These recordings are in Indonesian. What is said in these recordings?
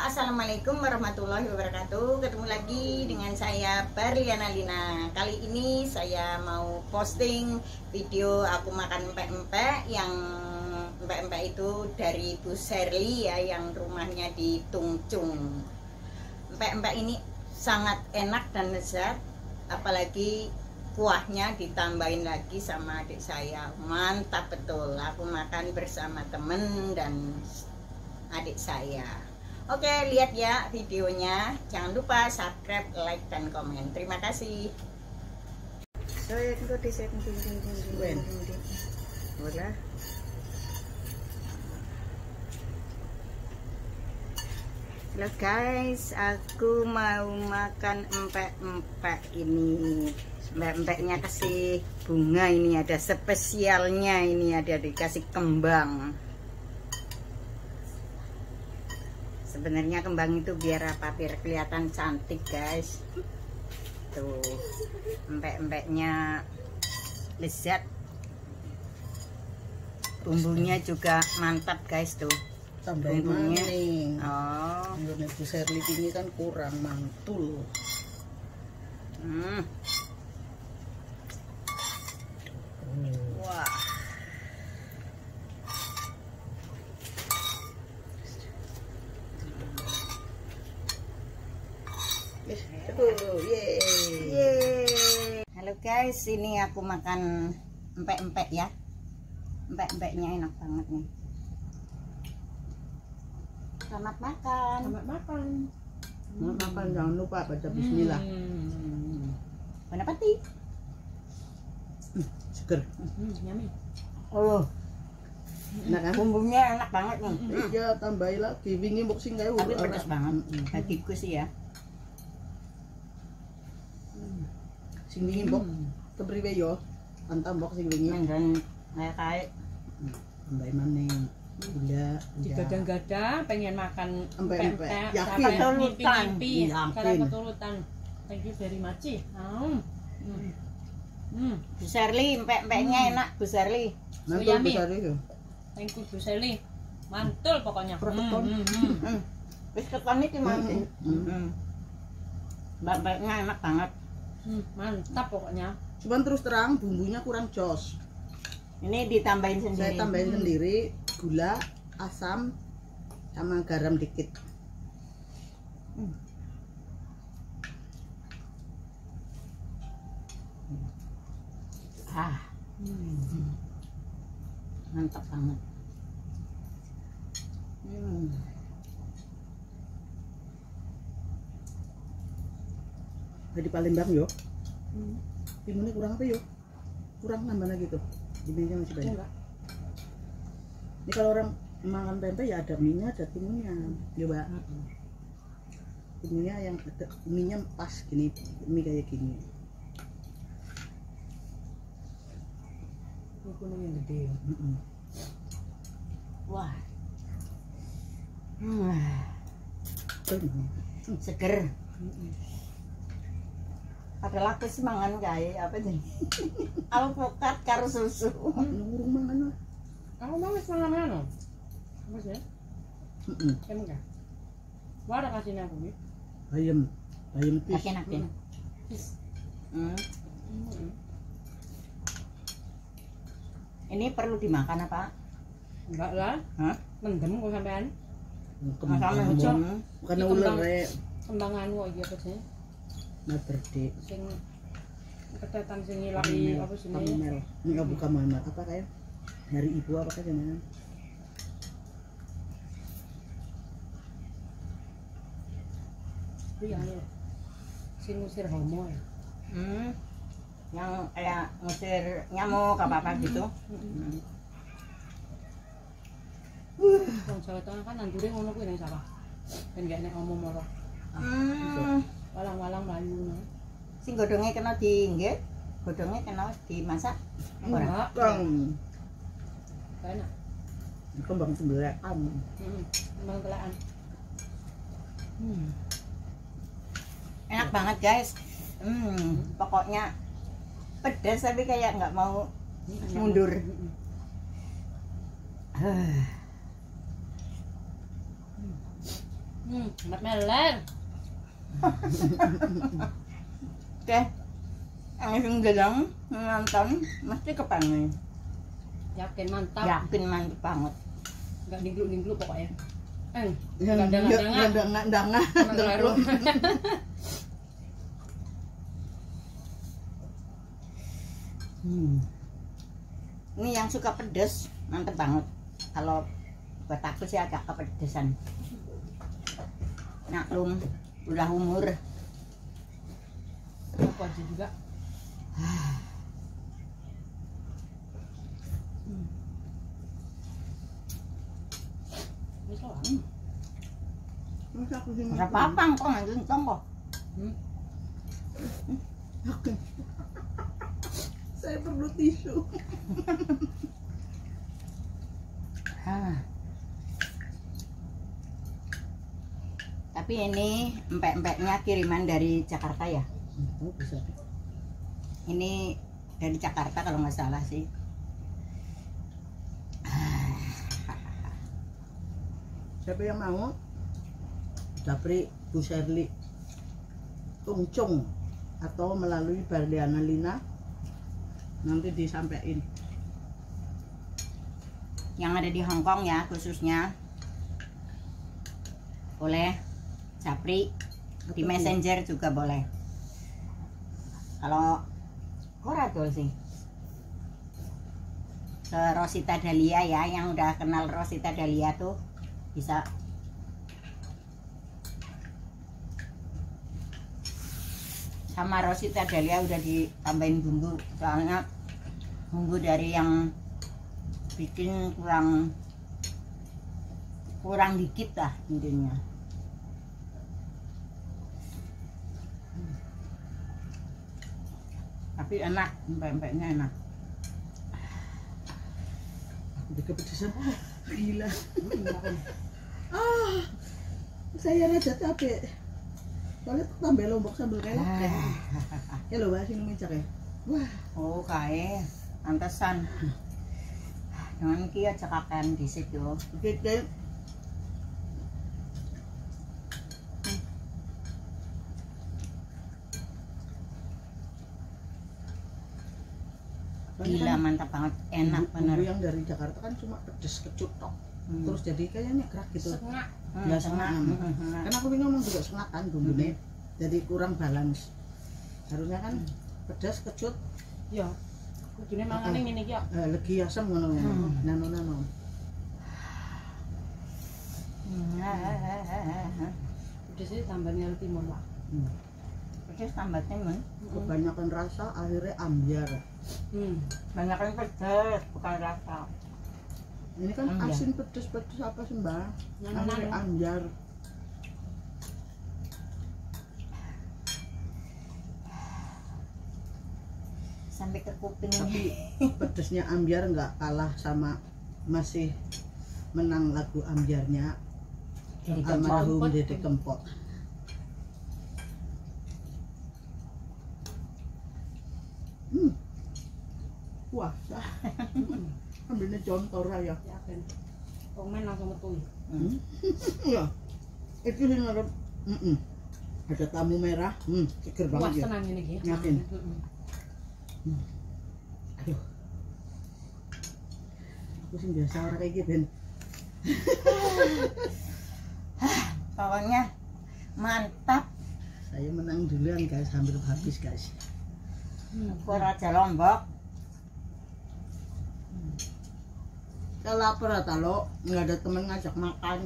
Assalamualaikum warahmatullahi wabarakatuh. Ketemu lagi dengan saya Barliana Lina. Kali ini saya mau posting video aku makan empek-empek. Yang empek-empek itu dari Bu Sherly ya, yang rumahnya di Tungcung. Empek-empek ini sangat enak dan lezat, apalagi kuahnya ditambahin lagi sama adik saya. Mantap betul. Aku makan bersama temen dan adik saya. Oke, lihat ya videonya. Jangan lupa subscribe, like, dan komen. Terima kasih. Halo guys, aku mau makan empek-empek ini. Empek-empeknya kasih bunga, ini ada spesialnya, ini ada dikasih kembang. Sebenarnya kembang itu biar apa? Biar kelihatan cantik guys. Tuh, empek-empeknya lezat, bumbunya juga mantap guys. Tuh tambahin bumbunya. Oh, Bu Sherly ini kan kurang mantul. Wah, yeay. Halo guys, ini aku makan empek-empek ya. Empek-empeknya enak banget nih. Selamat makan. Selamat makan. Selamat makan, jangan lupa baca bismillah. Mana pati? Seger. Yummy. Oh, Enak kan? bumbunya enak banget nih. Iya, tambahin lagi. Wingi boxing kayak Tapi pedas banget. Bagiku sih ya. Sing wingi bok. Kepriwe yo? Antah bok sing wingi. Dan kayak Tambahin maning. Gula. Digadang-gadang pengen makan Empek-empek. Yakin. Ngimpi-ngimpi Yakin. karena keturutan. Thank you very much. Bu Sherly, empek-empeknya enak Bu Sherly. Nanti Yummy. besar itu. Thank you Bu Sherly. Mantul pokoknya. Keton. Wis keton iki mantap. Empek-empeknya enak banget. Mantap pokoknya. Cuman terus terang bumbunya kurang jos. Ini ditambahin sendiri. Saya tambahin sendiri gula, asam, sama garam dikit. Mantap banget. Jadi Palembang yo. Timunnya kurang apa yo? Kurang nambah lagi tuh. Ini masih banyak. Enggak. Ini kalau orang makan pempek ya ada minyak, ada timunnya. Coba. Timunnya yang ada minyak pas gini, mie kayak gini. Ukuran yang gede. Wah. Seger. Padahal aku sih mangan kayak apa sih? Alpukat karo susu. Nurung mangan lah. Aku mau mangan mana? Apa sih? Emang kan? Wah, ada kasih aku nih. Ayam pis. Yakin. Ini perlu dimakan apa? Enggak lah. Hah? Mendem kok sampean. Kembang. Karena ular rek. Kembangan kok iki apa sih? Berde. Sing ketetan sing ngilangi apa sih ini? Kamel. Enggak bukan Muhammad apa kayak dari ibu apa kayak gimana? Itu yang sing ngusir homo ya. Yang kayak ngusir nyamuk apa gitu. Wong Jawa Tengah kan nandure ngono kuwi ning sawah. Ben gak nek omong moro. Walang-walang mlayu. Sing godhongnya kena diinggit, godhongnya kena dimasak. Ora. Kang. Enak. Kembang sebelah. Kembang telaan. Enak banget guys. Pokoknya pedas tapi kayak nggak mau mundur. Mat meler. Oke, yang gedang nonton mesti kepengen. Yakin mantap. Yakin mantap banget. Enggak ningluk-ningluk pokoknya. Nggak Meler. Ini yang suka pedes mantep banget. Kalau buat aku sih agak kepedesan. Maklum, udah umur. Aku aja juga. Ini soal. Masa aku sih Ora apa-apa kok nganjung tong kok. Oke. Saya perlu tisu. Tapi ini empek-empeknya kiriman dari Jakarta ya. Oh, bisa. Ini dari Jakarta kalau nggak salah sih. Siapa yang mau? Japri, Bu Sherly, Tungcung atau melalui Barliana Lina nanti disampaikan. Yang ada di Hong Kong ya khususnya boleh Japri, di Messenger juga boleh. Kalau Koradol sih ke Rosita Dahlia ya, yang udah kenal Rosita Dahlia tuh bisa. Sama Rosita Dahlia udah ditambahin bumbu, soalnya bumbu dari yang bikin kurang dikit lah intinya. Tapi enak, empek-empeknya enak. Udah kepedesan. Gila. Saya raja capek. Soalnya tambah lombok sambal kelek. Ya lo bahas ini micak ya. Wah. Oh kae, pantesan. Dengan iki aja kakean dhisik yo. Gede. Gila mantap banget, enak bener. Bumbu yang dari Jakarta kan cuma pedes kecut tok. Terus jadi kayaknya kerak gitu. Sengak. Ya sengak. Kan aku bingung juga sengak kan bumbunya. Jadi kurang balance. Harusnya kan pedas kecut. Ya. Kudune mangane ngene iki ya. Legi asam ngono. Nano-nano. Udah sih tambahnya timun lah. Pedes tambah timun. Kebanyakan rasa akhirnya ambyar. Banyakan pedes, bukan rasa. Ini kan Ambyar. asin pedes apa sih mbak? Nano-nano. Akhirnya ambyar. Sampai ke kuping. Tapi pedesnya ambyar nggak kalah sama masih menang lagu ambyarnya Jadi almarhum Kempot. Dede Kempot. Wah, ambilnya contoh ya. Yakin. Komen langsung metu. Iya. Itu sih ngarep. Ada tamu merah. Seger Puas banget ya. tenan ngene iki. Yakin. Aduh. Aku sih biasa orang kayak gitu, Ben. Pokoknya mantap. Saya menang duluan guys, hampir habis guys. Aku Raja Lombok. Saya lapar atau lo nggak ada temen ngajak makan.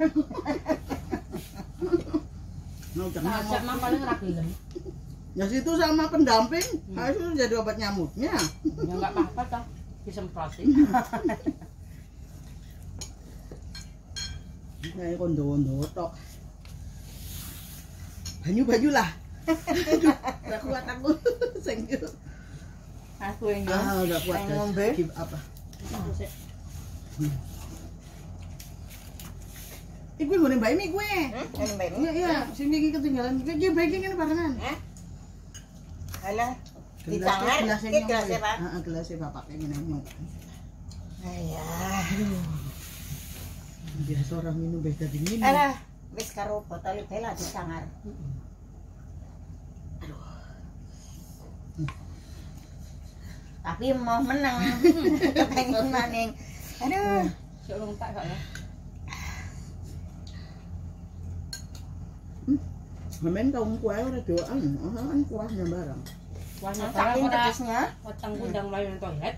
Ngajak Ajak nyamuk. mah paling ora gelem. Ya situ sama pendamping, harus jadi obat nyamuknya. Ya enggak apa-apa toh. Disemproti. Kayak kondo-kondo tok. Banyu lah. Udah kuat aku. Thank you. Aku ini Udah kuat pengen guys. ngombe. Give apa? Iku gue mbak Imi gue. Ini baik. Iya, sini iki ketinggalan. Iki baking kan barengan. Alah, di Gelas- tangan, gelasnya ini nyong, gelasnya ya. Pak. Gelasnya bapak kayak gini nyong. Ayah. Biasa orang minum beda dingin. Alah, wis karo botol bela disangar. Tapi mau menang. Pengen maning. Aduh, Cuk long tak gak ya? Mamen kaum kuah ora doan, kan kuahnya barang. Kuahnya barang saking ora pedesnya. weteng kundang mlayu nang toilet.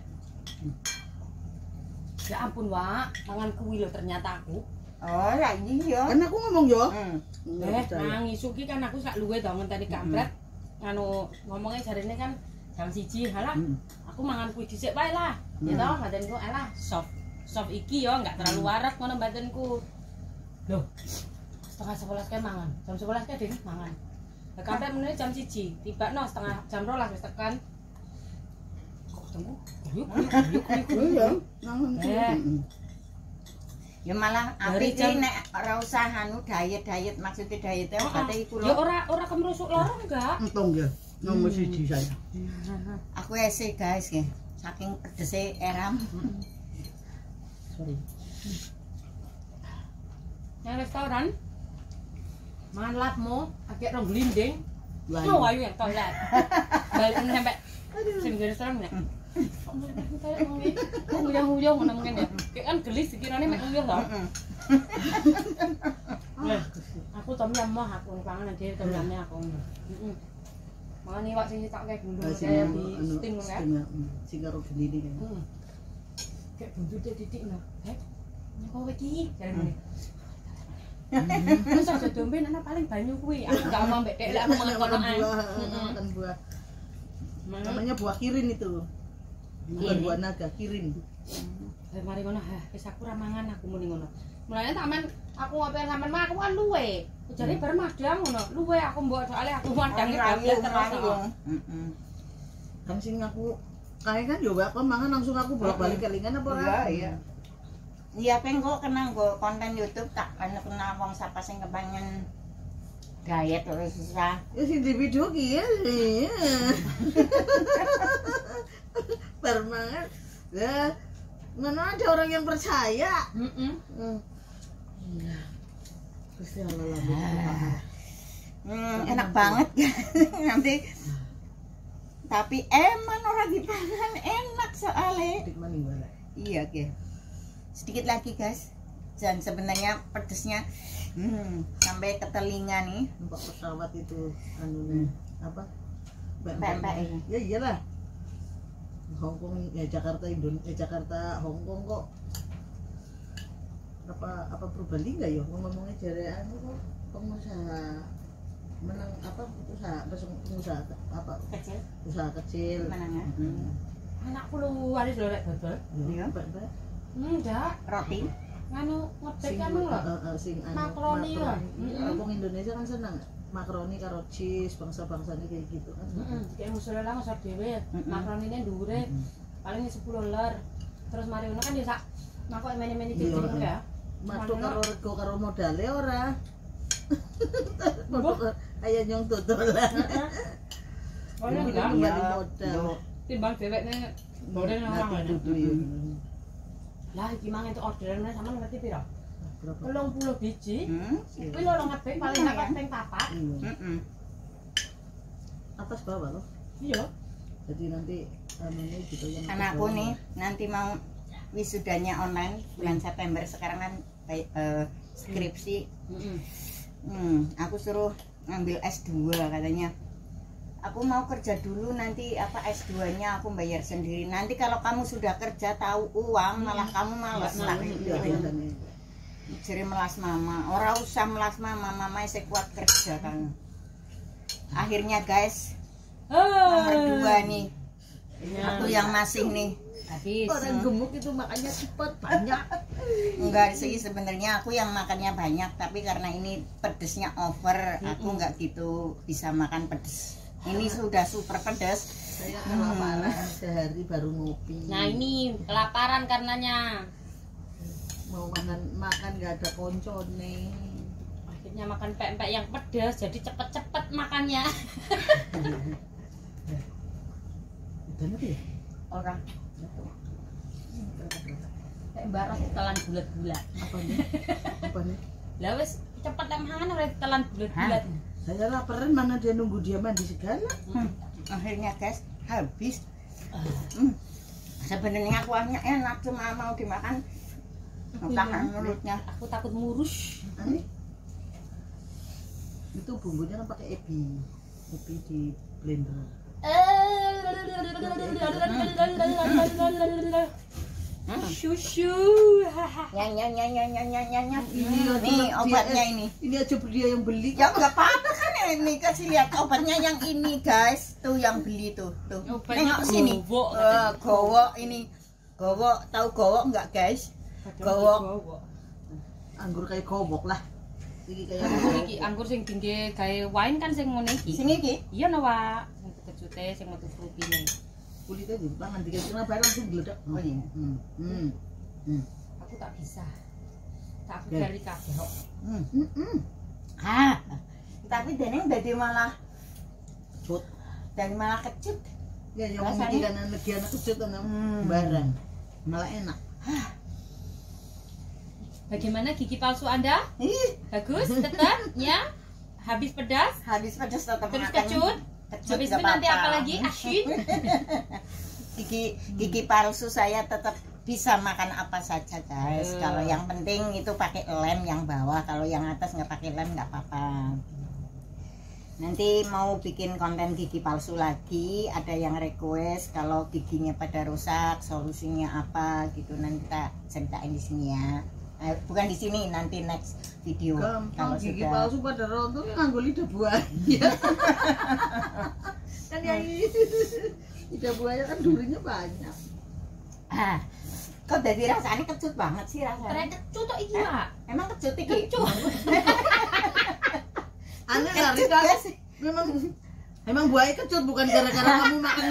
Ya ampun, Wak, mangan kuwi lho ternyata aku. Oh, lah iya. Kan aku ngomong yo. Eh, nang isuki kan aku sak luwe to ngenteni kampret. Anu ngomongnya jarene kan jam 1. Halah, aku mangan kuwi dhisik wae lah. Ya toh, badanku alah soft iki yo enggak terlalu warak ngono badanku. Loh. Setengah 11 kae mangan. Jam 11 kae dene mangan. Lah kampret meneh jam 1. Tibakno setengah jam 12 wis tekan. Kok tunggu? Yuk. Iya, nang Ya malah Dari apik jam- iki nek ora usah anu diet maksudnya diet obate iku Ya lho. ora kemrusuk loro enggak. Entong ya. Nomor 1 saya. Aku ese guys ya. Saking pedese eram. Sorry. Yang restoran mangan lapmo agak rong glinding. Layu. Oh, ayo yang toilet. Balik meneh sampai sing di restoran ya. Kok mlebu toilet wong iki? Kok nguyang-nguyang ngono mungkin ya. Kayak kan gelis dikirane mek nguyang to. Lah, aku tom yam mah aku pangan aja tom yamnya aku. Heeh. Mangan iwak sing tak kayak gunung kayak di sting ngono kan. Sing karo gendine kan. Heeh. Kayak buntute titik no. Kok iki jarene. Terus aja dombe ana paling banyu kuwi. Aku gak mau mbek dek aku mangan kono ae. Makan buah. Namanya buah kirin itu. Bukan buah naga, kirin. Mari ngono, wis aku ra mangan aku muni ngono. Mulane taman aku ngopi sampean mah aku kan luwe. Jare bar madang ngono. Luwe aku mbok soalnya aku madange bablas terus. Kan sing aku kae kan yo gak kon mangan langsung aku bolak-balik kelingan apa ora? Iya. Iya pengen kok kena nggo konten YouTube tak kena wong sapa sing kepengen diet terus susah. Ya sing di video ki ya. Permangan. Ya. Mana ada orang yang percaya? Heeh. Gusti Allah lah. Enak banget nanti. Tapi emang orang dipangan enak soalnya. Dik maning bala. Iya oke. Sedikit lagi guys. Dan sebenarnya pedesnya sampai ke telinga nih. Numpak pesawat itu anunya apa? Pempek ini. Ya iyalah. Hongkong ya Jakarta Jakarta Hongkong kok apa Purbalingga enggak ya ngomongnya jare anu kok pengusaha menang apa pengusaha apa Kecil. usaha kecil Menengah. Anakku lu waris lho rek dodol. iya Mbak Enggak, Roti. nganu ngedek anu lho. sing anu Makaroni lho. Wong Indonesia kan seneng makaroni karo cheese bangsa-bangsanya kayak gitu kan. Kayak musuh lah ngosor dhewe. Makaronine dhuwure paling 10 ler. Terus mari ngono kan ya sak makok meni-meni dicicil ya. Matuk karo rego karo modale ora. Modal aya nyong dodolan. Oh enggak. Modal. Timbang dhewekne bolen nang Nanti dudu ya. Lah iki mang entuk orderan sampean ngerti piro? Berapa? 30 biji. Kuwi lho ngebek paling dapat ping 4. Atas bawah loh. Iya. Jadi nanti anunya gitu yang Anakku nih nanti mau wisudanya online bulan September sekarang kan skripsi. Aku suruh ngambil S2 katanya. Aku mau kerja dulu nanti apa S2-nya aku bayar sendiri. Nanti kalau kamu sudah kerja tahu uang malah kamu malas lah. Jadi melas mama. Ora usah melas mama saya kuat kerja kan. Akhirnya guys nomor 2 nih. Aku yang masih nih. Habis. Orang gemuk itu makannya cepat banyak. Enggak sih sebenarnya aku yang makannya banyak tapi karena ini pedesnya over aku nggak gitu bisa makan pedes. Ini sudah super pedas. Saya kelaparan sehari baru ngopi. Nah ini kelaparan karenanya. Mau makan nggak ada koncone. Akhirnya makan pempek yang pedas jadi cepet-cepet makannya. Udah nanti ya? Orang Kayak Mbak Ros telan bulat-bulat. Apa nih? Apa nih? Lah wis cepet lek mangan ora telan bulat-bulat. Saya laparan, mana dia nunggu dia mandi segala. Akhirnya guys habis. Sebenarnya kuahnya enak, cuma mau dimakan tahan mulutnya. Aku takut murus. Itu bumbunya kan pakai ebi di blender. Susu. Nyanya. Ini obatnya ini. Ini aja dia yang beli. Ya nggak apa-apa kan ini, kasih lihat obatnya yang ini guys. Tuh yang beli tuh. Tengok sini. Gowok ini. Gowok, tahu gowok nggak guys? Gowok. Anggur kayak gowok lah. Iki kayak Iki anggur sing tinggi gawe wine kan sing ngene iki. Sing iki. Iya no, Wak. Sing kecute sing metu frutine. kulitnya dipangan dikira barang langsung geledak. Oh iya. Aku tak bisa. Tak aku dari kabeh kok. Tapi deneng dadi malah Cut. dari malah kecut. Ya yang memikirkan lagi anak kecut barang. Malah enak. Bagaimana gigi palsu Anda? Bagus, tetap ya. Habis pedas, Habis pedas tetap terus makan. kecut. Habis itu nanti apa lagi? Asyik. Gigi palsu saya tetap bisa makan apa saja guys. Kalau yang penting itu pakai lem yang bawah, kalau yang atas nggak pakai lem nggak apa-apa. Nanti mau bikin konten gigi palsu lagi, ada yang request kalau giginya pada rusak solusinya apa gitu, nanti kita ceritain di sini ya. Bukan di sini, nanti next video. Gampang, gigi palsu pada rontok nganggo lidah buaya. Kan yang ini lidah buaya kan durinya banyak. Kok dari rasanya kecut banget sih rasanya? Ternyata kecut kok iki, Pak. Emang kecut iki? Kecut. Aneh lah, Rika. Memang buaya kecut bukan gara-gara kamu makan.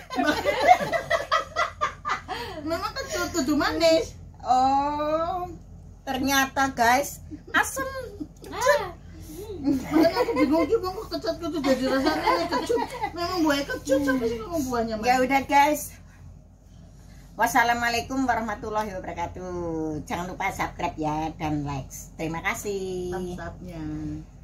Memang kecut tuh manis. Oh, ternyata guys asem. Makanya aku bingung juga kok kecut-kecut jadi rasanya kecut. Memang buaya kecut sampai sih ngomong buahnya. Ya udah guys. Wassalamualaikum warahmatullahi wabarakatuh. Jangan lupa subscribe ya dan like. Terima kasih. Thumbs up-nya.